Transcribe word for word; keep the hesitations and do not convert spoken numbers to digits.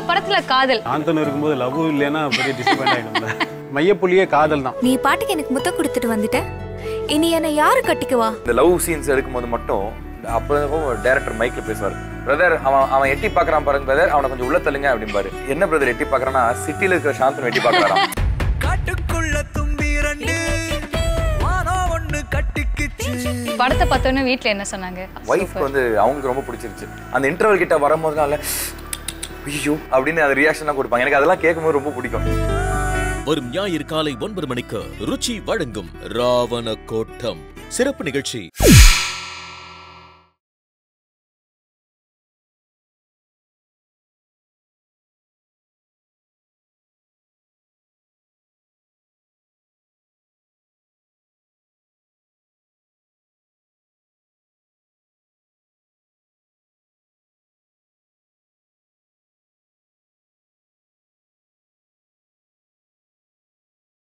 படத்துல காதல் ஆந்தன் இருக்கும்போது லவ் இல்லைன்னா பெரிய டிசப்பாயிண்ட் ஆயிடும்ல. மையப்புள்ளியே காதல் தான். நீ பாட்டுக்கு எனக்கு முத்த கொடுத்துட்டு வந்துட்ட, இனி என்ன யாரு கட்டிக்குவா? இந்த லவ் சீன்ஸ் எடுக்கும்போது மட்டும் அப்போ டைரக்டர் மைக்ல பேசுவார், பிரதர் அவன் அவன் எட்டி பாக்குறான் பாருங்க பிரதர், அவனை கொஞ்சம் உள்ள தள்ளுங்க அப்படின்பாரு. என்ன பிரதர் எட்டி பாக்குறான்னா சிட்டில இருக்கிற சாந்தன் எட்டி பாக்குறாராம். படத்தை பார்த்தோன்னே வீட்டுல என்ன சொன்னாங்க? வைஃப் வந்து அவங்களுக்கு ரொம்ப பிடிச்சிருச்சு. அந்த இன்டர்வல் கிட்ட வரும்போதுனால ஐயோ அப்படின்னு அது ரியாக்ஷன்லாம் கொடுப்பாங்க. எனக்கு அதெல்லாம் கேட்கும்போது ரொம்ப பிடிக்கும். வரும் ஞாயிறு காலை ஒன்பது மணிக்கு ருச்சி வழங்கும் ராவண கோட்டம் சிறப்பு நிகழ்ச்சி.